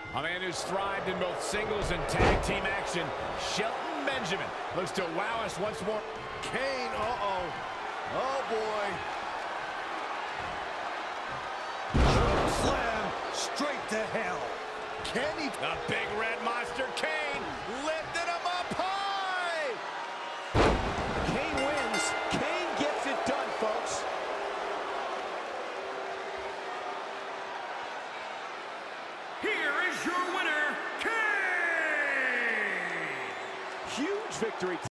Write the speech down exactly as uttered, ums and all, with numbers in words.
A man who's thrived in both singles and tag team action, Shelton Benjamin looks to wow us once more. Kane, uh-oh. Oh, boy. Slam straight to hell. Can he? The big red monster, Kane, lifted him up high. Kane wins. Kane gets it done, folks. Here is your winner, Kane! Huge victory.